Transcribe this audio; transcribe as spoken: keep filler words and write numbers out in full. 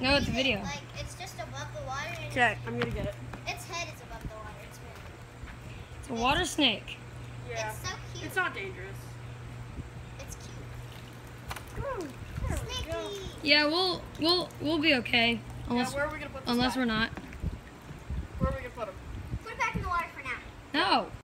No, it's a video. Like, it's just above the water. Okay, I'm gonna get it. Its head is above the water. It's weird. It's a water snake. Yeah. It's so cute. It's not dangerous. It's cute. Ooh, there we go. Snaky. Yeah, we'll we'll we'll be okay. Unless Now, where are we gonna put this unless guy? we're not. Where are we gonna put him? Put it back in the water for now. No.